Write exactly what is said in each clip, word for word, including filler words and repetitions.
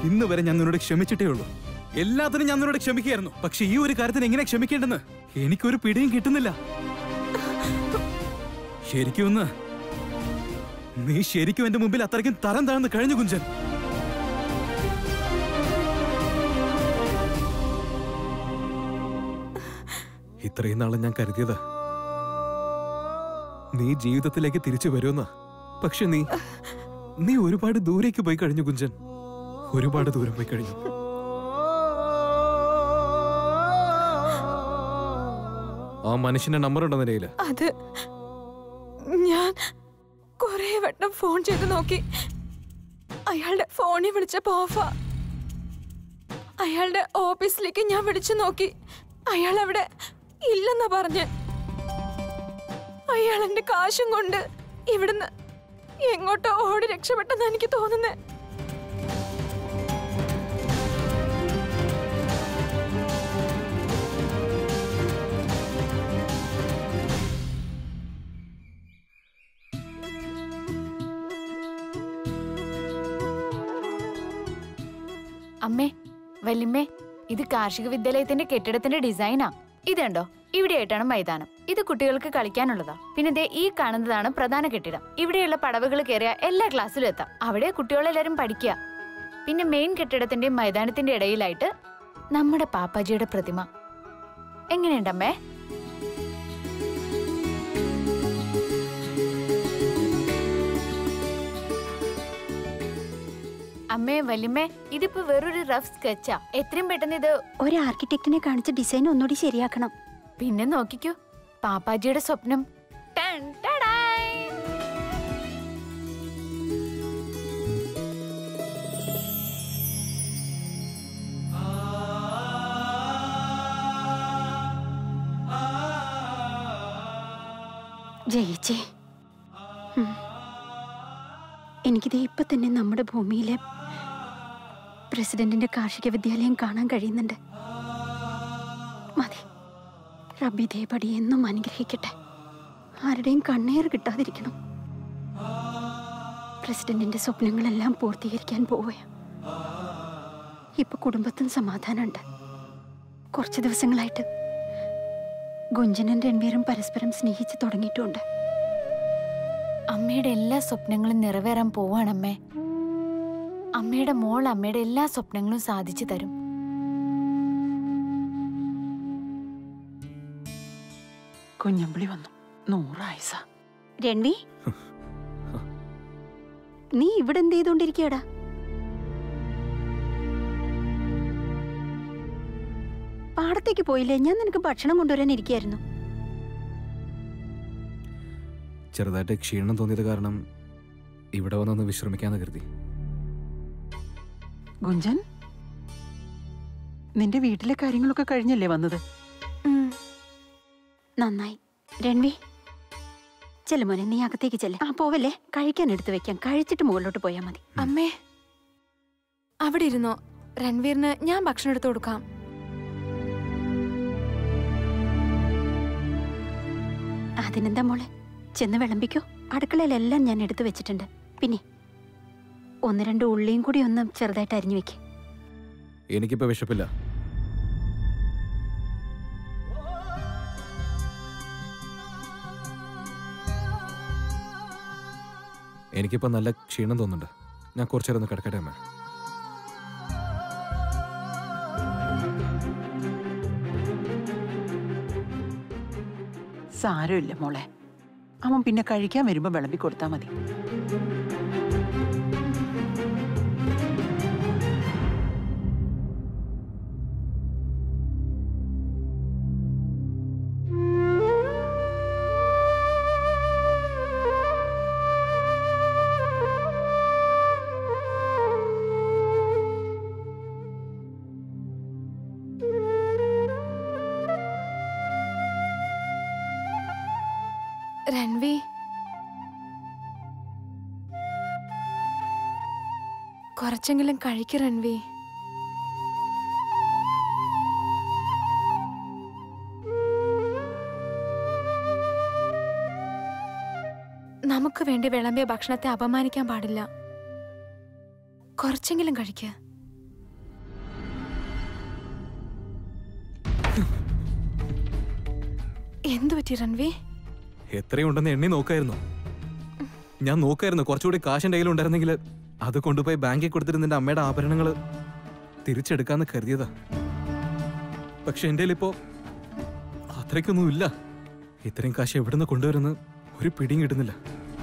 ഇന്ന് വരെ ഞാൻ നിന്നോട് ക്ഷമിച്ചിട്ടേ ഉള്ളൂ. എല്ലാത്തിനും ഞാൻ നിന്നോട് ക്ഷമിക്കായിരുന്നു. പക്ഷെ ഈ ഒരു കാര്യത്തിന് എങ്ങനെ ക്ഷമിക്കേണ്ടെന്ന് എനിക്കൊരു പിടിയും കിട്ടുന്നില്ല. ശരിക്കും ഒന്ന് നീ ശരിക്കും എന്റെ മുമ്പിൽ അത്രയ്ക്കും തരം താഴ്ന്ന് കഴിഞ്ഞു കുഞ്ചൻ. ഇത്രയും നാളും ഞാൻ കരുതിയത് നീ ജീവിതത്തിലേക്ക് തിരിച്ചു വരുമെന്ന്. പക്ഷെ നീ നീ ഒരുപാട് ദൂരേക്ക് പോയി കഴിഞ്ഞു കുഞ്ചൻ. ഒരുപാട് ദൂരം പോയി കഴിഞ്ഞു. ആ മനുഷ്യന്റെ നമ്പർ ഉണ്ടോ നിലയില്? അത് ഞാൻ കുറെ വട്ടം ഫോൺ ചെയ്ത് നോക്കി. അയാളുടെ ഫോണിൽ വിളിച്ചപ്പോ ഓഫാ. അയാളുടെ ഓഫീസിലേക്ക് ഞാൻ വിളിച്ചു നോക്കി. അയാൾ അവിടെ ഇല്ലെന്നാ പറഞ്ഞ്. അയാൾ എന്റെ കാശും കൊണ്ട് ഇവിടുന്ന് എങ്ങോട്ടോ ഓടി രക്ഷപ്പെട്ടെന്നാ എനിക്ക് തോന്നുന്നേ. അമ്മേ, വല്യമ്മേ, ഇത് കാർഷിക വിദ്യാലയത്തിന്റെ കെട്ടിടത്തിന്റെ ഡിസൈനാ. ഇതുണ്ടോ? ഇവിടെയായിട്ടാണ് മൈതാനം. ഇത് കുട്ടികൾക്ക് കളിക്കാനുള്ളതാ. പിന്നെ ദേ ഈ കാണുന്നതാണ് പ്രധാന കെട്ടിടം. ഇവിടെയുള്ള പടവുകൾ കയറിയ എല്ലാ ക്ലാസ്സിലും എത്താം. അവിടെ കുട്ടികളെല്ലാരും പഠിക്കുക. പിന്നെ മെയിൻ കെട്ടിടത്തിന്റെ മൈതാനത്തിന്റെ ഇടയിലായിട്ട് നമ്മുടെ പാപ്പാജിയുടെ പ്രതിമ. എങ്ങനെയുണ്ടമ്മേ? അമ്മേ, വല്യമ്മേ, ഇതിപ്പോ വെറൊരു റഫ് സ്കെച്ചാ. എത്രയും പെട്ടെന്ന് ഇത് ഒരു ആർക്കിടെക്റ്റിനെ കാണിച്ച ഡിസൈൻ ഒന്നുകൂടി ശരിയാക്കണം. പിന്നെ നോക്കിക്കോ, പാപ്പാജിയുടെ സ്വപ്നം. ജയിച്ചേ. എനിക്കിത് ഇപ്പൊ തന്നെ നമ്മുടെ ഭൂമിയിലെ പ്രസിഡന്റിന്റെ കാർഷിക വിദ്യാലയം കാണാൻ കഴിയുന്നുണ്ട്. മതി, റബ്ബി ദേവടി എന്നും അനുഗ്രഹിക്കട്ടെ. ആരുടെയും കണ്ണേർ കിട്ടാതിരിക്കണം. പ്രസിഡന്റിന്റെ സ്വപ്നങ്ങളെല്ലാം പൂർത്തീകരിക്കാൻ പോവുക. ഇപ്പൊ കുടുംബത്തും സമാധാനമുണ്ട്. കുറച്ച് ദിവസങ്ങളായിട്ട് ഗുഞ്ചനും രൺവീറും പരസ്പരം സ്നേഹിച്ചു തുടങ്ങിയിട്ടുണ്ട്. അമ്മയുടെ എല്ലാ സ്വപ്നങ്ങളും നിറവേറാൻ പോവാണമ്മേ. അമ്മയുടെ മോൾ അമ്മയുടെ എല്ലാ സ്വപ്നങ്ങളും സാധിച്ചു തരും. കുഞ്ഞമ്പിളി വന്നു. നൂറായിസ. രൺവി, നീ ഇവിടെ എന്ത് ചെയ്തോണ്ടിരിക്കടാ? പാടത്തേക്ക് പോയില്ലേ? ഞാൻ നിനക്ക് ഭക്ഷണം കൊണ്ടുവരാൻ ഇരിക്കായിരുന്നു. ചെറുതായിട്ട് ക്ഷീണം തോന്നിയത് കാരണം ഇവിടെ വന്നൊന്ന് വിശ്രമിക്കാന്ന് കരുതി. ഗുഞ്ചൻ, നിന്റെ വീട്ടിലെ കാര്യങ്ങളൊക്കെ കഴിഞ്ഞല്ലേ വന്നത്? നന്നായി. രൺവി, ചെല്ലു മോനെ, നീ അകത്തേക്ക് ചെല്ലേ. ആ പോവല്ലേ, കഴിക്കാൻ എടുത്തു വെക്കാം. കഴിച്ചിട്ട് മുകളിലോട്ട് പോയാൽ മതി. അമ്മേ, അവിടെ ഇരുന്നോ. രൺവീറിന് ഞാൻ ഭക്ഷണം എടുത്തു കൊടുക്കാം. അതിനെന്താ മോളെ, ചെന്ന് വിളമ്പിക്കോ. അടുക്കളയിലെല്ലാം ഞാൻ എടുത്തു വെച്ചിട്ടുണ്ട്. പിന്നെ ഒന്ന് രണ്ട് ഉള്ളിയും കൂടി ഒന്ന് ചെറുതായിട്ട് അരിഞ്ഞു വെക്ക്. എനിക്കിപ്പോ വിശപ്പില്ല. എനിക്കിപ്പോ നല്ല ക്ഷീണം തോന്നുന്നുണ്ട്. ഞാൻ കുറച്ചേരം ഒന്ന് കിടക്കട്ടെ അമ്മ. സാരമില്ല മോളെ, അവൻ പിന്നെ കഴിക്കാൻ വരുമ്പോ വിളമ്പി കൊടുത്താ മതി. രൺവി, കുറച്ചെങ്കിലും കഴിക്ക് രൺവി. നമുക്ക് വേണ്ടി വിളമ്പിയ ഭക്ഷണത്തെ അപമാനിക്കാൻ പാടില്ല. കുറച്ചെങ്കിലും കഴിക്ക്. എന്തു പറ്റി രൺവി? എത്രയുണ്ടെന്ന് എണ്ണി നോക്കായിരുന്നു. ഞാൻ നോക്കായിരുന്നു കുറച്ചുകൂടി കാശിന്റെ കയ്യിലുണ്ടായിരുന്നെങ്കിൽ അത് കൊണ്ടുപോയി ബാങ്കിൽ കൊടുത്തിട്ട് നിന്റെ അമ്മയുടെ ആഭരണങ്ങൾ തിരിച്ചെടുക്കാന്ന് കരുതിയതാ. പക്ഷെ എന്റെ ഇപ്പോ അത്രയ്ക്കൊന്നും ഇല്ല. ഇത്രയും കാശ് എവിടുന്ന് കൊണ്ടുവരുന്ന ഒരു പിടിയും കിട്ടുന്നില്ല.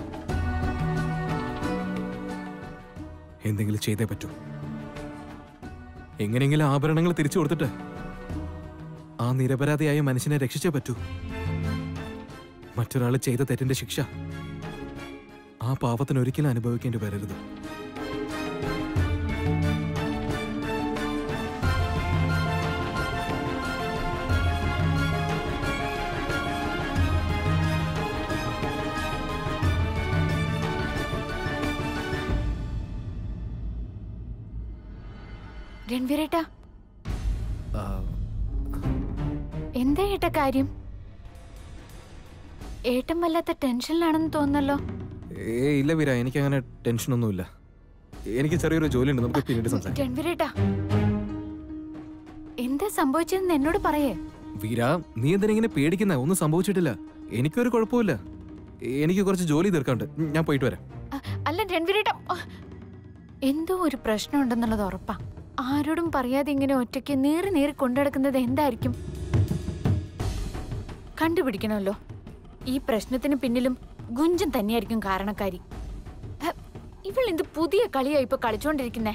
എന്തെങ്കിലും ചെയ്തേ പറ്റൂ. എങ്ങനെയെങ്കിലും ആഭരണങ്ങൾ തിരിച്ചു കൊടുത്തിട്ട് ആ നിരപരാധിയായ മനുഷ്യനെ രക്ഷിച്ചേ പറ്റൂ. മറ്റൊരാൾ ചെയ്ത തെറ്റിന്റെ ശിക്ഷ ആ പാവത്തിന് ഒരിക്കലും അനുഭവിക്കേണ്ടി വരരുത്. രൺവീരേട്ടാ, എന്താ ഏട്ടാ കാര്യം? ഏട്ടൻ വല്ലാത്ത ടെൻഷനിലാണെന്ന് തോന്നുന്നല്ലോ. ഏ ഇല്ല വീര, എനിക്ക് അങ്ങനെ ടെൻഷനൊന്നുമില്ല. എനിക്ക് ചെറിയൊരു ജോലിയുണ്ട്, നമുക്ക് പിന്നീട് സംസാരിക്കാം. രൺവീരേട്ടാ, എന്താ സംഭവിച്ചതെന്ന് എന്നോട് പറയേ. വീര, നീ എന്തിനാ ഇങ്ങനെ പേടിക്കുന്ന? ഒന്നും സംഭവിച്ചിട്ടില്ല. എനിക്കൊരു കുഴപ്പമില്ല. എനിക്ക് കുറച്ച് ജോലി തീർക്കാണ്ട്, ഞാൻ പോയിട്ട് വരാം. അല്ല രൺവീരേട്ടാ, എന്തോ ഒരു പ്രശ്നം ഉണ്ടെന്നുള്ളത് ഉറപ്പാ. ആരോടും പറയാതെ ഇങ്ങനെ ഒറ്റയ്ക്ക് നീറി നീറി കൊണ്ടുനടക്കുന്നത് എന്തായിരിക്കും? കണ്ടുപിടിക്കണമല്ലോ. ഈ പ്രശ്നത്തിന് പിന്നിലും ഗുഞ്ചൻ തന്നെയായിരിക്കും കാരണക്കാരി. ഇവൾ എന്ത് പുതിയ കളിയാ ഇപ്പൊ കളിച്ചോണ്ടിരിക്കുന്നേ?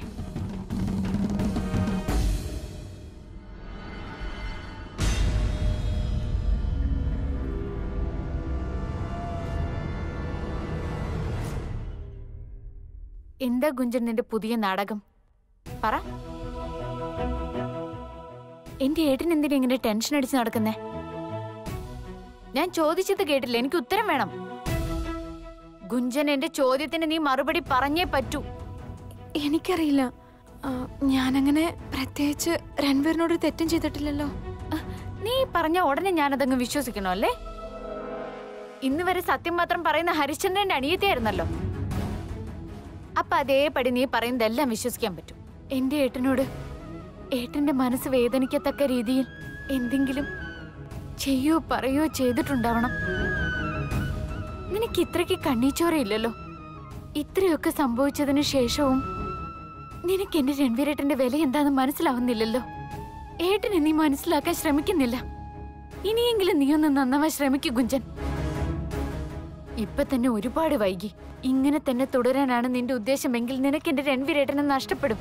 എന്താ ഗുഞ്ചൻ നിന്റെ പുതിയ നാടകം? പറ. എന്റെ ഏട്ടൻ എന്തിനാ ഇങ്ങനെ ടെൻഷൻ അടിച്ച് നടക്കുന്നേ? ഞാൻ ചോദിച്ചത് കേട്ടില്ല, എനിക്ക് ഉത്തരം വേണം. ഗുഞ്ചൻ, എന്റെ ചോദ്യത്തിന് നീ മറുപടി പറഞ്ഞേ പറ്റൂ. എനിക്കറിയില്ല. ഞാനങ്ങനെ പ്രത്യേകിച്ച് രൺവീറിനോട് തെറ്റും ചെയ്തിട്ടില്ലല്ലോ. നീ പറഞ്ഞ ഉടനെ ഞാനതങ്ങ് വിശ്വസിക്കണോ അല്ലേ? ഇന്ന് വരെ സത്യം മാത്രം പറയുന്ന ഹരിശ്ചന്ദ്രന്റെ അനിയത്തിയായിരുന്നല്ലോ. അപ്പൊ അതേപടി നീ പറയുന്നതെല്ലാം വിശ്വസിക്കാൻ പറ്റും. എന്റെ ഏട്ടനോട് ഏട്ടന്റെ മനസ്സ് വേദനിക്കത്തക്ക രീതിയിൽ എന്തെങ്കിലും ചെയ്യോ പറയോ ചെയ്തിട്ടുണ്ടാവണം. നിനക്ക് ഇത്രയ്ക്ക് കണ്ണീച്ചോരയില്ലല്ലോ. ഇത്രയൊക്കെ സംഭവിച്ചതിന് ശേഷവും നിനക്ക് എന്റെ രൺവീരേട്ടന്റെ വില എന്താണെന്ന് മനസ്സിലാവുന്നില്ലല്ലോ. ഏട്ടനെ നീ മനസ്സിലാക്കാൻ ശ്രമിക്കുന്നില്ല. ഇനിയെങ്കിലും നീ ഒന്ന് നന്നാവാൻ ശ്രമിക്കൂ ഗുഞ്ചൻ. ഇപ്പൊ തന്നെ ഒരുപാട് വൈകി. ഇങ്ങനെ തന്നെ തുടരാനാണ് നിന്റെ ഉദ്ദേശമെങ്കിൽ നിനക്ക് എന്റെ രൺവീരേട്ടനെ നഷ്ടപ്പെടും.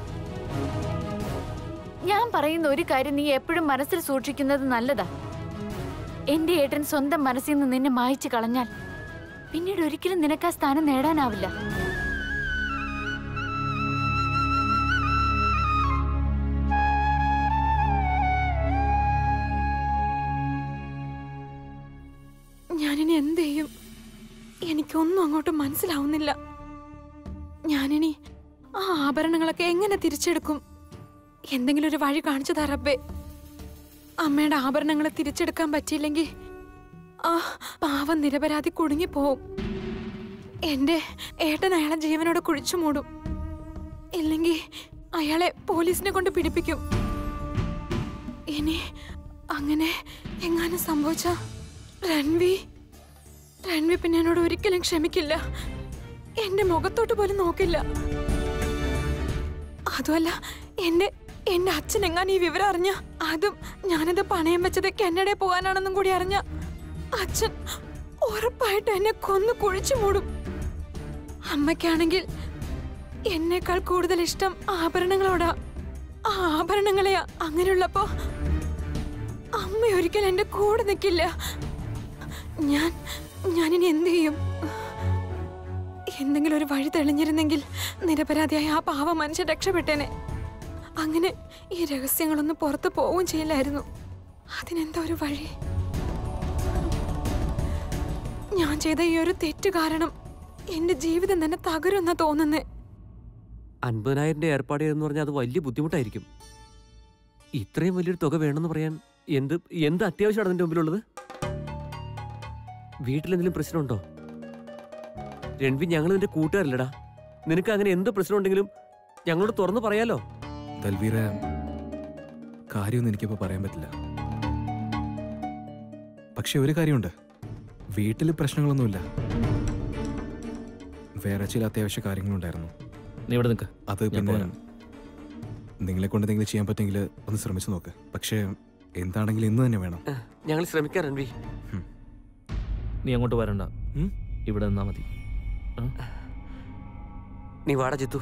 ഞാൻ പറയുന്ന ഒരു കാര്യം നീ എപ്പോഴും മനസ്സിൽ സൂക്ഷിക്കുന്നത് നല്ലതാ. എന്റെ ഏട്ടൻ സ്വന്തം മനസ്സിൽ നിന്ന് നിന്നെ മായ്ച്ചു കളഞ്ഞാൽ പിന്നീട് ഒരിക്കലും നിനക്ക് ആ സ്ഥാനം നേടാനാവില്ല. ഞാനിനി എന്ത് ചെയ്യും? എനിക്കൊന്നും അങ്ങോട്ട് മനസ്സിലാവുന്നില്ല. ഞാനിനി ആ ആഭരണങ്ങളൊക്കെ എങ്ങനെ തിരിച്ചെടുക്കും? എന്തെങ്കിലും ഒരു വഴി കാണിച്ചു താ റബ്ബേ. അമ്മയുടെ ആഭരണങ്ങൾ തിരിച്ചെടുക്കാൻ പറ്റിയില്ലെങ്കിൽ ആ പാവം നിരപരാധി കുടുങ്ങിപ്പോവും. എന്റെ ഏട്ടൻ അയാളെ ജീവനോടെ കുഴിച്ചു മൂടും. ഇല്ലെങ്കിൽ അയാളെ പോലീസിനെ കൊണ്ട് പിടിപ്പിക്കും. ഇനി അങ്ങനെ എങ്ങാനും സംഭവിച്ച രൺവി രൺവി പിന്നെ എന്നോട് ഒരിക്കലും ക്ഷമിക്കില്ല. എന്റെ മുഖത്തോട്ട് പോലും നോക്കില്ല. അതുമല്ല, എന്റെ എന്റെ അച്ഛൻ എങ്ങാനും ഈ വിവരം അറിഞ്ഞ, അതും ഞാനത് പണയം വെച്ചത് കന്നഡയിൽ പോകാനാണെന്നും കൂടി അറിഞ്ഞ, അച്ഛൻ ഉറപ്പായിട്ട് എന്നെ കൊന്നു കുഴിച്ചു മൂടും. അമ്മയ്ക്കാണെങ്കിൽ എന്നേക്കാൾ കൂടുതൽ ഇഷ്ടം ആഭരണങ്ങളോടാ. ആ ആഭരണങ്ങളെയാ. അങ്ങനെയുള്ളപ്പോ അമ്മ ഒരിക്കലും എന്റെ കൂടെ നിൽക്കില്ല. ഞാൻ ഞാനിനി എന്ത് ചെയ്യും? എന്തെങ്കിലും ഒരു വഴി തെളിഞ്ഞിരുന്നെങ്കിൽ നിരപരാധിയായ ആ പാവ മനുഷ്യൻ രക്ഷപ്പെട്ടേനെ. അങ്ങനെ ഈ രഹസ്യങ്ങളൊന്നും പുറത്തു പോവുകയും ചെയ്യില്ലായിരുന്നു. അതിനെന്താ ഒരു വഴി? ഞാൻ ചെയ്ത ഈ ഒരു തെറ്റ് കാരണം എന്റെ ജീവിതം തന്നെ തകരുമെന്നാ തോന്നുന്നേ. അൻപതിനായിരം ഏർപ്പാട് എന്ന് പറഞ്ഞാൽ അത് വലിയ ബുദ്ധിമുട്ടായിരിക്കും. ഇത്രയും വലിയൊരു തുക വേണമെന്ന് പറയാൻ എന്ത് എന്ത് അത്യാവശ്യമാണ് അതിന്റെ മുമ്പിലുള്ളത്? വീട്ടിലെന്തെങ്കിലും പ്രശ്നമുണ്ടോ? രൺവി, ഞങ്ങൾ നിന്റെ കൂട്ടുകാരല്ലടാ. നിനക്ക് അങ്ങനെ എന്ത് പ്രശ്നം ഉണ്ടെങ്കിലും ഞങ്ങളോട് തുറന്നു പറയാലോ. തൽവീര, കാര്യമൊന്നും എനിക്കിപ്പോ പറയാൻ പറ്റില്ല. പക്ഷെ ഒരു കാര്യമുണ്ട്, വീട്ടിൽ പ്രശ്നങ്ങളൊന്നുമില്ല. വേറെ ചില അത്യാവശ്യ കാര്യങ്ങളുണ്ടായിരുന്നു. നീ ഇവിടെ നിൽക്ക്. അത് പിന്നെ നിങ്ങളെ കൊണ്ട് എന്തെങ്കിലും ചെയ്യാൻ പറ്റുമെങ്കിൽ ഒന്ന് ശ്രമിച്ചു നോക്ക്. പക്ഷേ എന്താണെങ്കിലും ഇന്ന് തന്നെ വേണം. ഞങ്ങൾ ശ്രമിക്കാം രൺവി. നീ അങ്ങോട്ട് വരണ്ട, ഉം? ഇവിടെ നിന്നാ മതി. നീ വാടാ ജിത്തു.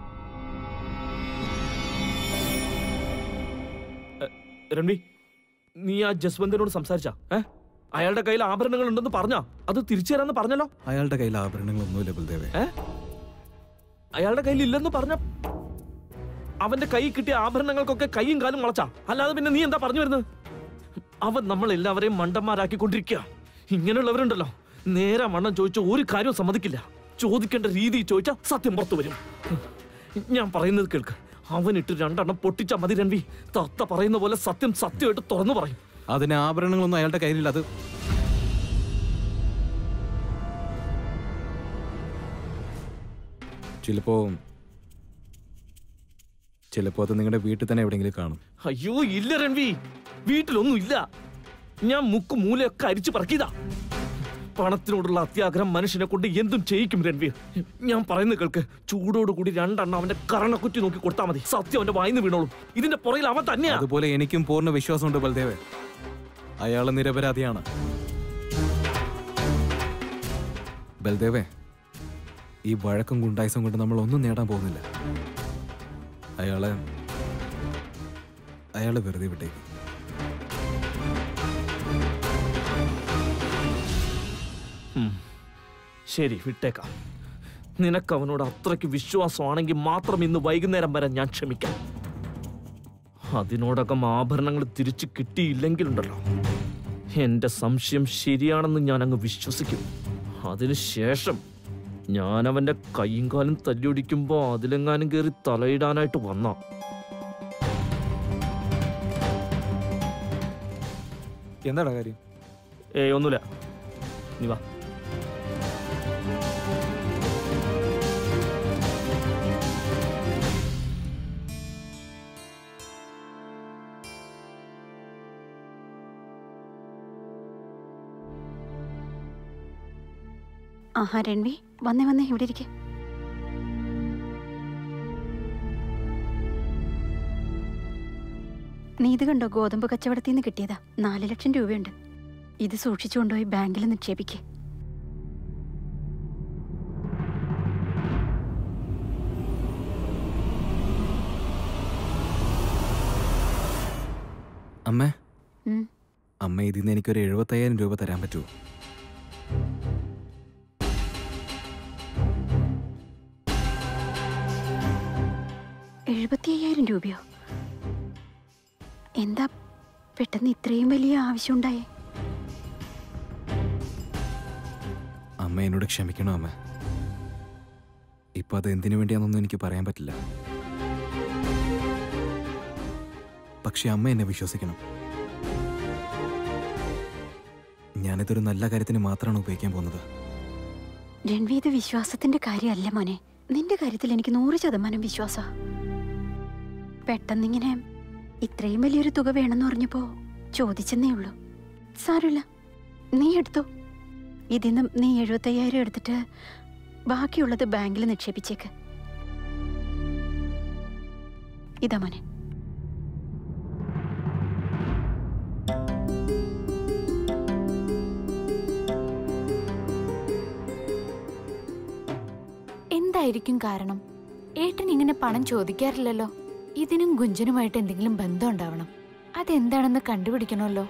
രൺവി, നീ ആ ജസ്വന്തിനോട് സംസാരിച്ചാ? ഏ അയാളുടെ കയ്യിൽ ആഭരണങ്ങൾ ഉണ്ടെന്ന് പറഞ്ഞാ? അത് തിരിച്ചു തരാന്ന് പറഞ്ഞല്ലോ. അയാളുടെ കയ്യിൽ ആഭരണങ്ങളൊന്നുമില്ല ബൽദേവേ. ഏ അയാളുടെ കയ്യിൽ ഇല്ലെന്ന് പറഞ്ഞ അവന്റെ കൈ കിട്ടിയ ആഭരണങ്ങൾക്കൊക്കെ കൈയും കാലും വളച്ചാ? അല്ലാതെ പിന്നെ നീ എന്താ പറഞ്ഞു വരുന്നത്? അവൻ നമ്മൾ എല്ലാവരെയും മണ്ടന്മാരാക്കിക്കൊണ്ടിരിക്കുക. ഇങ്ങനെയുള്ളവരുണ്ടല്ലോ, നേരെ മണ്ണം ചോദിച്ച ഒരു കാര്യവും സമ്മതിക്കില്ല. ചോദിക്കേണ്ട രീതി ചോദിച്ചാൽ സത്യം പുറത്തു വരും. ഞാൻ പറയുന്നത് കേൾക്ക്. അവനിട്ട് രണ്ടെണ്ണം പൊട്ടിച്ചാ മതി രൺവി. തത്ത പറയുന്ന പോലെ സത്യം സത്യമായിട്ട് തുറന്നു പറയും. അതിന് ആഭരണങ്ങളൊന്നും അയാളുടെ കയ്യിലില്ല. അത് ചിലപ്പോ ചിലപ്പോ അത് നിങ്ങളുടെ വീട്ടിൽ തന്നെ എവിടെയെങ്കിലും കാണും. അയ്യോ ഇല്ല രൺവി, വീട്ടിലൊന്നും ഇല്ല. ഞാൻ മുക്ക് മൂലയൊക്കെ അരിച്ചു പറക്കിയതാ. പണത്തിനോടുള്ള അത്യാഗ്രഹം മനുഷ്യനെ കൊണ്ട് എന്തും ചെയ്യിക്കും രൺവീർ. ഞാൻ പറയുന്നത് കേൾക്ക്. ചൂടോടുകൂടി രണ്ടെണ്ണം അവന്റെ കരണക്കുറ്റി നോക്കി കൊടുത്താൽ മതി. സത്യം അവന്റെ വായിന്ന് വീണോളും. ഇതിന്റെ പുറകിൽ അവൻ തന്നെയാ. അതുപോലെ എനിക്കും പൂർണ്ണ വിശ്വാസമുണ്ട് ബൽദേവേ. അയാള് നിരപരാധിയാണ്. ബൽദേവേ, ഈ വഴക്കും ഗുണ്ടായിസം കൊണ്ട് നമ്മൾ ഒന്നും നേടാൻ പോകുന്നില്ല. അയാളെ അയാളെ വെറുതെ വിട്ടേക്ക്. ശരി, വിട്ടേക്കാം. നിനക്ക് അവനോട് അത്രയ്ക്ക് വിശ്വാസമാണെങ്കിൽ മാത്രം ഇന്ന് വൈകുന്നേരം വരെ ഞാൻ ക്ഷമിക്കാം. അതിനോടകം ആഭരണങ്ങൾ തിരിച്ചു കിട്ടിയില്ലെങ്കിലുണ്ടല്ലോ, എന്റെ സംശയം ശരിയാണെന്ന് ഞാൻ അങ്ങ് വിശ്വസിക്കും. അതിനുശേഷം ഞാൻ അവന്റെ കൈയും കാലും തല്ലിയൊടിക്കുമ്പോ അതിലെങ്ങാനും കയറി തലയിടാനായിട്ട് വന്ന എന്താടാ കാര്യം? ഏയ് ഒന്നുമില്ല, നീ വാ. ആഹാ രൺവി, വന്നേ വന്നേ, ഇവിടെ ഇരിക്കെ. നീ ഇത് കണ്ടോ? ഗോതമ്പ് കച്ചവടത്തിൽ നിന്ന് കിട്ടിയതാ. നാല് ലക്ഷം രൂപയുണ്ട്. ഇത് സൂക്ഷിച്ചുകൊണ്ടുപോയി ബാങ്കിൽ നിക്ഷേപിക്കേ. അമ്മേ, അമ്മ ഇതിന്ന് എനിക്കൊരു എഴുപത്തയ്യായിരം രൂപ തരാൻ പറ്റുമോ? എഴുപത്തി അയ്യായിരം രൂപയോ? എന്താ പെട്ടെന്ന് ഇത്രയും വലിയ ആവശ്യമുണ്ടായേ? അമ്മ എന്നോട് ക്ഷമിക്കണോ അമ്മ? ഇപ്പൊ അത് എന്തിനു വേണ്ടിയാണെന്നൊന്നും എനിക്ക് പറയാൻ പറ്റില്ല. പക്ഷെ അമ്മ എന്നെ വിശ്വസിക്കണം. ഞാനിതൊരു നല്ല കാര്യത്തിന് മാത്രമാണ് ഉപയോഗിക്കാൻ പോകുന്നത്. രൺവി, ഇത് വിശ്വാസത്തിന്റെ കാര്യമല്ല മോനെ. നിന്റെ കാര്യത്തിൽ എനിക്ക് നൂറ് ശതമാനം വിശ്വാസാ. പെട്ടെന്നിങ്ങനെ ഇത്രയും വലിയൊരു തുക വേണമെന്ന് പറഞ്ഞപ്പോ ചോദിച്ചെന്നേ ഉള്ളൂ. സാരമില്ല, നീ എടുത്തോ. ഇതിന്നും നീ എഴുപത്തയ്യായിരം എടുത്തിട്ട് ബാക്കിയുള്ളത് ബാങ്കിൽ നിക്ഷേപിച്ചേക്ക്. ഇതാ മോനെ. എന്തായിരിക്കും കാരണം? ഏട്ടൻ ഇങ്ങനെ പണം ചോദിക്കാറില്ലല്ലോ. ഇതിനും ഗുഞ്ചനുമായിട്ട് എന്തെങ്കിലും ബന്ധം ഉണ്ടാവണം. അതെന്താണെന്ന് കണ്ടുപിടിക്കണമല്ലോ.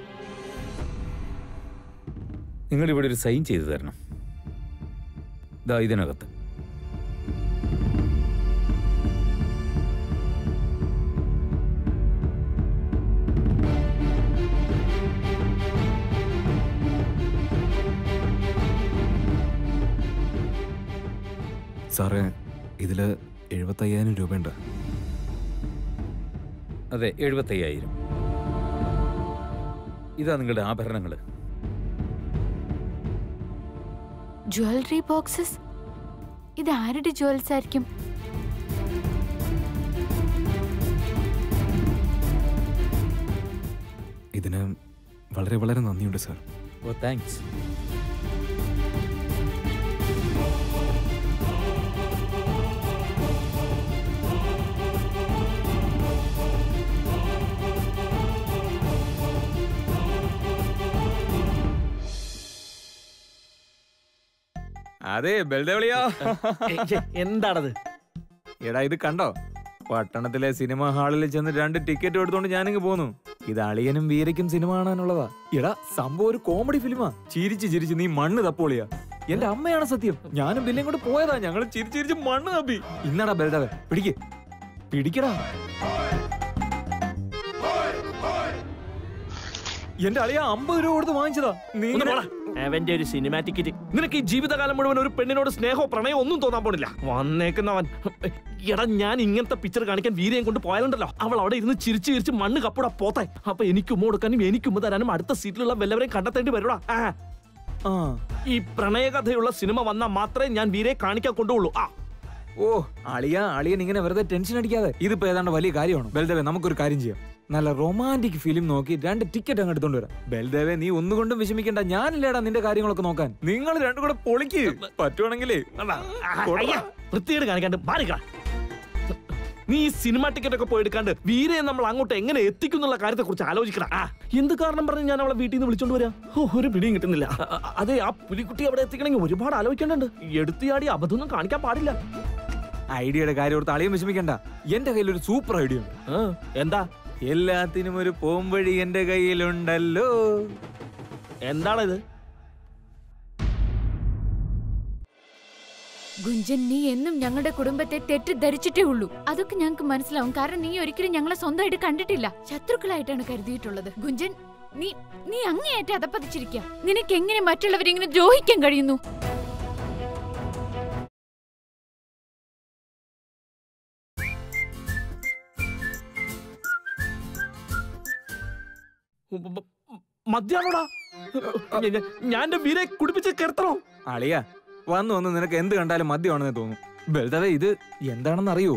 നിങ്ങൾ ഇവിടെ ഒരു സൈൻ ചെയ്തു തരണം. ദാ ഇതിനകത്ത്. സാറേ, ഇതില് എഴുപത്തയ്യായിരം രൂപയുണ്ട്. അതെ, എഴുപത്തയ്യായിരം. ഇതാ നിങ്ങളുടെ ആഭരണങ്ങൾ. Jewellery boxes. ഇത് ആരുടെ ജ്വൽസ് ആയിരിക്കും? ഇതിന് വളരെ വളരെ നന്ദിയുണ്ട് സാർ. ഓ താങ്ക്സ്. അതെ ബൽദേവളിയാ, എന്താണത്? എടാ ഇത് കണ്ടോ? പട്ടണത്തിലെ സിനിമ ഹാളിൽ ചെന്ന് രണ്ട് ടിക്കറ്റ് എടുത്തോണ്ട് ഞാനിങ്ങ് പോന്നു. ഇത് അളിയനും വീരയ്ക്കും സിനിമ കാണാനുള്ളതാ. എടാ സംഭവം ഒരു കോമഡി ഫിലിമാ. ചിരിച്ച് ചിരിച്ച് നീ മണ്ണ് തപ്പോളിയാ. എന്റെ അമ്മയാണ് സത്യം. ഞാനും ബില്ലും കൊണ്ട് പോയതാ. ഞങ്ങൾ ചിരിച്ച് ചിരിച്ച് മണ്ണ് തപ്പി. ഇന്നടാ ബൽദേവ, പിടിക്ക് പിടിക്കടാ. എന്റെ അളിയ അമ്പത് രൂപ കൊടുത്ത് വാങ്ങിച്ചതാ. നീ അവന്റെ ഒരു സിനിമാ ടിക്കറ്റ്. നിനക്ക് ഈ ജീവിതകാലം മുഴുവൻ ഒരു പെണ്ണിനോട് സ്നേഹമോ പ്രണയോ ഒന്നും തോന്നാൻ പോണില്ല. വന്നേക്കുന്നവൻ. എടാ ഞാൻ ഇങ്ങനത്തെ പിക്ചർ കാണിക്കാൻ വീരയും കൊണ്ട് പോയാലുണ്ടല്ലോ, അവൾ അവിടെ ഇരുന്ന് ചിരിച്ച് ചിരിച്ച് മണ്ണ് കപ്പൂടാ പോത്തെ. അപ്പൊ എനിക്ക് ഉമ്മ കൊടുക്കാനും എനിക്ക് ഉമ്മ തരാനും അടുത്ത സീറ്റിലുള്ള വല്ലവരെയും കണ്ടെത്തേണ്ടി വരൂടാ. ഈ പ്രണയകഥയുള്ള സിനിമ വന്നാൽ മാത്രമേ ഞാൻ വീരയെ കാണിക്കാൻ കൊണ്ടുപോളൂ. ആ ഓ അളിയ അളിയൻ ഇങ്ങനെ വെറുതെ ടെൻഷൻ അടിക്കാതെ. ഇതിപ്പോ ഏതാണ്ട് വലിയ കാര്യമാണ്. ബൽദേവേ നമുക്കൊരു കാര്യം ചെയ്യാം. നല്ല റൊമാൻറ്റിക് ഫിലിം നോക്കി രണ്ട് ടിക്കറ്റ് അങ്ങ് എടുത്തോണ്ട് വരാം. ബൽദേവേ നീ ഒന്നുകൊണ്ടും വിഷമിക്കണ്ട. ഞാനില്ലേടാ നിന്റെ കാര്യങ്ങളൊക്കെ നോക്കാൻ. നിങ്ങൾ രണ്ടും കൂടെ പൊളിക്ക്. പറ്റുവാണെങ്കിലേ വൃത്തികേട് കാണിക്കാണ്ട് മാറിക്ക. നീ ഈ സിനിമ ടിക്കറ്റ് ഒക്കെ പോയി എടുക്കാണ്ട് വീരയെ നമ്മൾ അങ്ങോട്ട് എങ്ങനെ എത്തിക്കും എന്നുള്ള കാര്യത്തെ കുറിച്ച് ആലോചിക്കണം. എന്ത് കാരണം പറഞ്ഞ് ഞാൻ അവളെ വീട്ടിൽ നിന്ന് വിളിച്ചോണ്ട് വരാം? ഒരു പിടിയും കിട്ടുന്നില്ല. അതെ, ആ പുലിക്കുട്ടി അവിടെ എത്തിക്കണമെങ്കിൽ ഒരുപാട് ആലോചിക്കേണ്ടതുണ്ട്. എടുത്തിയാടി അബദ്ധമൊന്നും കാണിക്കാൻ പാടില്ല. ഐഡിയയുടെ കാര്യം ഓർത്ത് അളിയും വിഷമിക്കണ്ട. എന്റെ കയ്യിൽ ഒരു സൂപ്പർ ഐഡിയ ഉണ്ട്. എന്താ? എല്ലാത്തിനും ഒരു പോംവഴി എന്റെ കയ്യിലുണ്ടല്ലോ. എന്താണിത്? ഗുഞ്ചൻ, നീ എന്നും ഞങ്ങളുടെ കുടുംബത്തെ തെറ്റിദ്ധരിച്ചിട്ടേ ഉള്ളൂ. അതൊക്കെ ഞങ്ങൾക്ക് മനസ്സിലാവും. കാരണം നീ ഒരിക്കലും ഞങ്ങളെ സ്വന്തമായിട്ട് കണ്ടിട്ടില്ല. ശത്രുക്കളായിട്ടാണ് കരുതിയിട്ടുള്ളത്. ഗുഞ്ചൻ, നീ നീ അങ്ങേയറ്റം അതപ്പതിച്ചിരിക്കുക. നിനക്ക് എങ്ങനെ മറ്റുള്ളവരിങ്ങനെ ദ്രോഹിക്കാൻ കഴിയുന്നു? മദ്യാണോടാ? ഞാൻ എന്റെ വീരെ കുടിപ്പിച്ച് കിടത്തണോ? അളിയ വന്നു വന്ന് നിനക്ക് എന്ത് കണ്ടാലും മദ്യമാണെന്ന് തോന്നും. ബൽദേവേ ഇത് എന്താണെന്ന് അറിയൂ?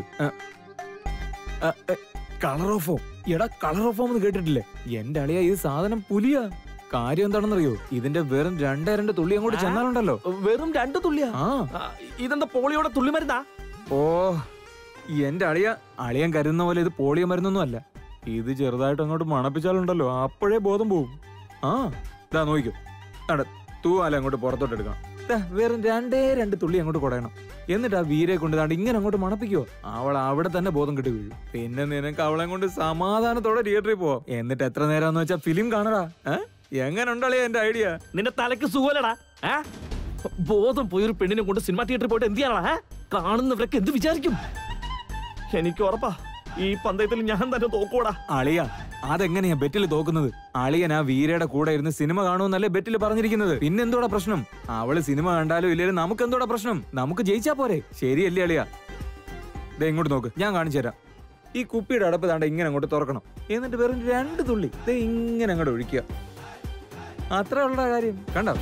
Colour of form. എടാ കളർ ഓഫ് ഫോം എന്ന് കേട്ടിട്ടില്ലേ? എന്റെ അളിയ ഇത് സാധനം പുലിയാ. കാര്യം എന്താണെന്ന് അറിയോ? ഇതിന്റെ വെറും രണ്ടേ രണ്ട് തുള്ളി അങ്ങോട്ട് ചെന്നാലുണ്ടല്ലോ. വെറും രണ്ട് തുള്ളിയാ? ഇതെന്താ പോളിയോടെ തുള്ളി മരുന്നാ? ഓ എന്റെ അളിയ അളിയൻ കരുതുന്ന പോലെ ഇത് പോളിയോ മരുന്നൊന്നും അല്ല. ഇത് ചെറുതായിട്ട് അങ്ങോട്ട് മണപ്പിച്ചാലുണ്ടല്ലോ അപ്പോഴേ ബോധം പോവും. ആ ഇതാ നോക്കിക്കോ. അട തൂവാല അങ്ങോട്ട് പുറത്തോട്ട് എടുക്കണം. വെറും രണ്ടേ രണ്ട് തുള്ളി അങ്ങോട്ട് കുടയണം. എന്നിട്ട് ആ വീരെ കൊണ്ട് താണ്ട് ഇങ്ങനെ അങ്ങോട്ട് മണപ്പിക്കോ. അവൾ അവിടെ തന്നെ ബോധം കിട്ടി വീഴും. പിന്നെ നിനക്ക് അവളെ കൊണ്ട് സമാധാനത്തോടെ തിയേറ്ററിൽ പോവാം. എന്നിട്ട് എത്ര നേരമെന്ന് വെച്ചാ ഫിലിം കാണടാ. എങ്ങനെ ഉണ്ടല്ലേ എന്റെ ഐഡിയ? നിന്റെ തലക്ക് സുഖലടാ. ബോധം പോയൊരു പെണ്ണിനെ കൊണ്ട് സിനിമ തിയേറ്ററിൽ പോയിട്ട് എന്ത് ചെയ്യാനാ? കാണുന്നവരൊക്കെ എന്ത് വിചാരിക്കും? എനിക്ക് ഉറപ്പാ ഈ പന്തയത്തിൽ ഞാൻ തന്നെ തോക്കൂടാ. അളിയ അതെങ്ങനെയാ ബെറ്റിൽ തോക്കുന്നത്? അളിയൻ ആ വീരയുടെ കൂടെ ഇരുന്ന് സിനിമ കാണുമെന്നല്ലേ ബെറ്റിൽ പറഞ്ഞിരിക്കുന്നത്. പിന്നെന്തോടാ പ്രശ്നം? അവള് സിനിമ കണ്ടാലും ഇല്ലേലും നമുക്ക് എന്തോടാ പ്രശ്നം? നമുക്ക് ജയിച്ചാ പോരെ? ശരിയല്ലേ അളിയ? ദേ ഇങ്ങോട്ട് നോക്ക്, ഞാൻ കാണിച്ചു തരാം. ഈ കുപ്പിയുടെ അടപ്പ് താണ്ട ഇങ്ങനെ അങ്ങോട്ട് തുറക്കണം. എന്നിട്ട് വെറും രണ്ട് തുള്ളി ദേ ഇങ്ങനെ അങ്ങോട്ട് ഒഴിക്കുക. അത്ര ഉള്ള കാര്യം. കണ്ടോ?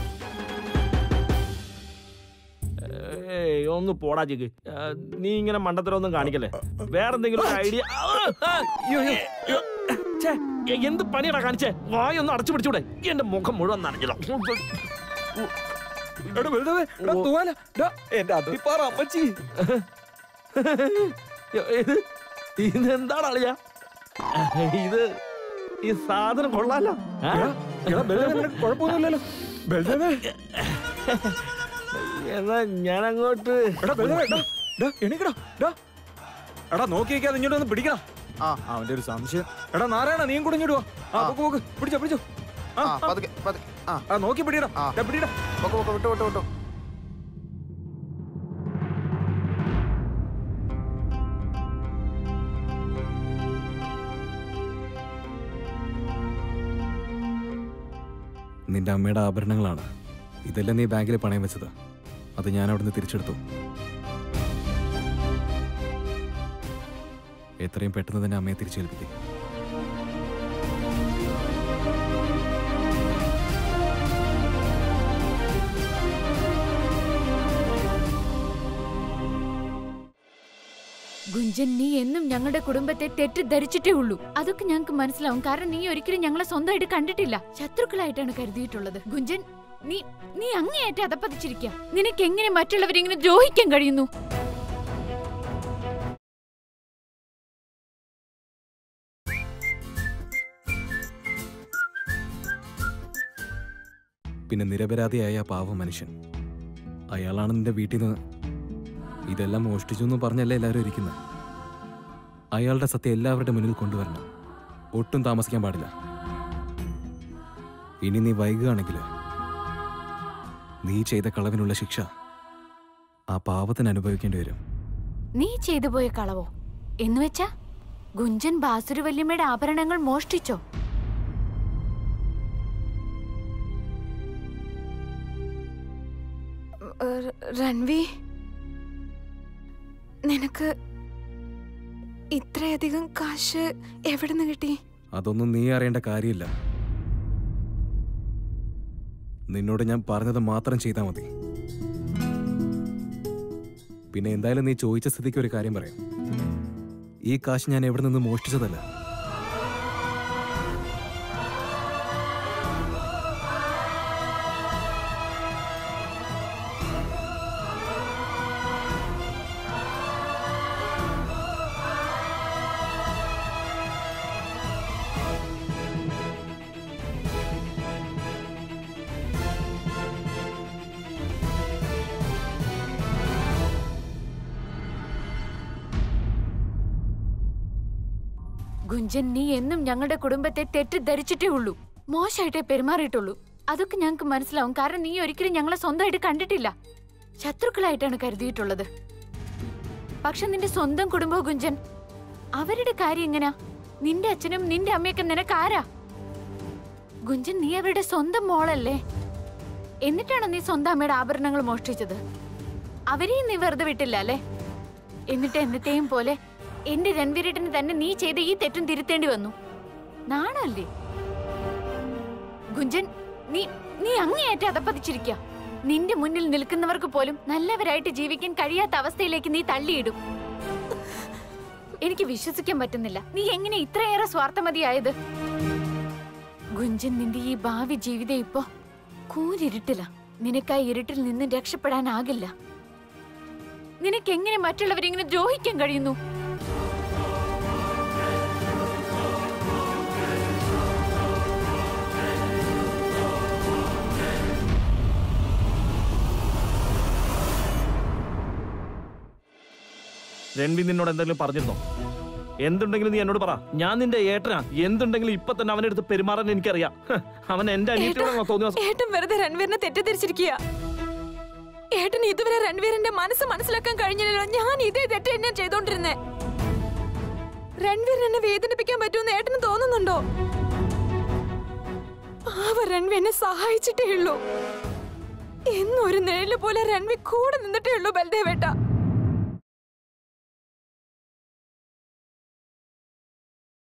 ഒന്ന് പോടാ ചേക്ക്. നീ ഇങ്ങനെ മണ്ടത്തരൊന്നും കാണിക്കല്ലേ. വേറെന്തെങ്കിലും ഐഡിയ? എന്ത് പണിയാടാ കാണിച്ചേ? വായൊന്ന് അടച്ചു പിടിച്ചൂടെ? എന്റെ മുഖം മുഴുവൻ നനഞ്ഞതാ. ഇതെന്താണ് അളിയാ? ഇത് ഈ സാധനം കൊള്ളാലോ. കുഴപ്പമൊന്നുമില്ലല്ലോ. എന്നാ ഞാൻ അങ്ങോട്ട് എടാ നോക്കി വെക്കാതെ ഇങ്ങോട്ട് ഒന്ന് പിടിക്കണം. ആ അവന്റെ ഒരു സംശയം. എടാ നാരായണ നീയും കൂടെ ഇങ്ങോട്ട് വാ. പിടിച്ചോ പിടിച്ചോ. നോക്കി പിടിയടാ പിടിയടാ. വിട്ടോ വിട്ടോ വിട്ടോ. നിന്റെ അമ്മയുടെ ആഭരണങ്ങളാണ് ഇതെല്ലാം. നീ ബാങ്കിൽ പണയം വെച്ചത്. അത് ഞാൻ അവിടുന്ന് തിരിച്ചെടുത്തു. എത്രയും പെട്ടെന്ന് തന്നെ അമ്മയെ തിരിച്ചേൽപ്പിക്കും. ഗുഞ്ചൻ, നീ എന്നും ഞങ്ങളുടെ കുടുംബത്തെ തെറ്റിദ്ധരിച്ചിട്ടേ ഉള്ളൂ. അതൊക്കെ ഞങ്ങൾക്ക് മനസ്സിലാവും. കാരണം നീ ഒരിക്കലും ഞങ്ങളെ സ്വന്തമായിട്ട് കണ്ടിട്ടില്ല, ശത്രുക്കളായിട്ടാണ് കരുതിയിട്ടുള്ളത്. ഗുഞ്ചൻ, നീ നീ അങ്ങേയറ്റം അതപ്പതിച്ചിരിക്കുക. നിനക്ക് എങ്ങനെ മറ്റുള്ളവരെ ഇങ്ങനെ ദ്രോഹിക്കാൻ കഴിയുന്നു? പിന്നെ നിരപരാധിയായ ആ പാവ മനുഷ്യൻ, അയാളാണ് നിന്റെ വീട്ടിൽ നിന്ന് ഇതെല്ലാം മോഷ്ടിച്ചു എന്ന് പറഞ്ഞല്ലേ എല്ലാവരും ഇരിക്കുന്നത്. അയാളുടെ സത്യം എല്ലാവരുടെ മുന്നിൽ കൊണ്ടുവരണം. ഒട്ടും താമസിക്കാൻ പാടില്ല. ഇനി നീ വൈകുകയാണെങ്കിൽ നീ ചെയ്ത കളവിനുള്ള ശിക്ഷ ആ പാവത്തിന് അനുഭവിക്കേണ്ടി വരും. നീ ചെയ്തു പോയ കളവോ? എന്നുവെച്ചാ ഗുഞ്ചൻ ബാസുരു വല്യമ്മയുടെ ആഭരണങ്ങൾ മോഷ്ടിച്ചോ? രൺവി, നിനക്ക് ഇത്രയധികം കാശ് എവിടെ നിന്ന് കിട്ടി? അതൊന്നും നീ അറിയേണ്ട കാര്യമില്ല. നിന്നോട് ഞാൻ പറഞ്ഞത് മാത്രം ചെയ്താൽ മതി. പിന്നെ എന്തായാലും നീ ചോദിച്ച സ്ഥിതിക്ക് ഒരു കാര്യം പറയാം. ഈ കാശ് ഞാൻ എവിടെ നിന്ന് മോഷ്ടിച്ചതല്ല. ഗുഞ്ചൻ, നീ എന്നും ഞങ്ങളുടെ കുടുംബത്തെ തെറ്റിദ്ധരിച്ചിട്ടേ ഉള്ളൂ, മോശമായിട്ടേ പെരുമാറിയിട്ടുള്ളൂ. അതൊക്കെ ഞങ്ങൾക്ക് മനസ്സിലാവും. കാരണം നീ ഒരിക്കലും ഞങ്ങളെ സ്വന്തമായിട്ട് കണ്ടിട്ടില്ല, ശത്രുക്കളായിട്ടാണ് കരുതിയിട്ടുള്ളത്. പക്ഷെ നിന്റെ സ്വന്തം കുടുംബം ഗുഞ്ചൻ, അവരുടെ കാര്യം എങ്ങനാ? നിന്റെ അച്ഛനും നിന്റെ അമ്മയൊക്കെ നിനക്കാരാ? ഗുഞ്ചൻ, നീ അവരുടെ സ്വന്തം മോളല്ലേ? എന്നിട്ടാണ് നീ സ്വന്തം അമ്മയുടെ ആഭരണങ്ങൾ മോഷ്ടിച്ചത്. അവരെയും നീ വെറുതെ വിട്ടില്ല അല്ലേ? എന്നിട്ട് എന്നത്തെയും പോലെ എന്റെ രൺവീരേട്ടന് തന്നെ നീ ചെയ്ത ഈ തെറ്റും തിരുത്തേണ്ടി വന്നു. നാണല്ലേ ഗുഞ്ചൻ? നീ നീ അങ്ങേയറ്റം അതപ്പതിച്ചിരിക്കുക. നിന്റെ മുന്നിൽ നിൽക്കുന്നവർക്ക് പോലും നല്ലവരായിട്ട് ജീവിക്കാൻ കഴിയാത്ത അവസ്ഥയിലേക്ക് നീ തള്ളിയിടും. എനിക്ക് വിശ്വസിക്കാൻ പറ്റുന്നില്ല, നീ എങ്ങനെ ഇത്രയേറെ സ്വാർത്ഥമതിയായത്? ഗുഞ്ചൻ, നിന്റെ ഈ ഭാവി ജീവിതം ഇപ്പോ കൂരിരുട്ടില്ല. നിനക്ക് ആ ഇരുട്ടിൽ നിന്ന് രക്ഷപ്പെടാനാകില്ല. നിനക്ക് എങ്ങനെ മറ്റുള്ളവരെ ഇങ്ങനെ ദ്രോഹിക്കാൻ കഴിയുന്നു? രൺവി നിന്നോട് എന്തെങ്കിലും പറഞ്ഞിരുന്നോ? എന്തുണ്ടെങ്കിലും നീ എന്നോട് പറ. ഞാൻ നിന്റെ ഏട്ടനാ. എന്തുണ്ടെങ്കിലും ഇപ്പൊ തന്നെ അവനെടുത്ത് പെരുമാറാൻ എനിക്കറിയാം. അവൻ എന്റെ അനിയത്തിയോടാണോ തോന്നിയ? ഏട്ടൻ വെറുതെ രൺവീറിനെ തെറ്റിദ്ധരിച്ചിരിക്കുക. ഏട്ടൻ ഇതുവരെ രൺവീറിന്റെ മനസ്സ് മനസ്സിലാക്കാൻ കഴിഞ്ഞില്ലല്ലോ. ഞാൻ ഇതേ തെറ്റ് തന്നെ ചെയ്തോണ്ടിരുന്നേ. രൺവീർ എന്നെ വേദനിപ്പിക്കാൻ പറ്റുമെന്ന് ഏട്ടന് തോന്നുന്നുണ്ടോ? പാവ രൺവി എന്നെ സഹായിച്ചിട്ടേ ഉള്ളൂ. എന്നൊരു നിഴല് പോലെ രൺവി കൂടെ നിന്നിട്ടേ ഉള്ളൂ ബൽദേവേട്ട.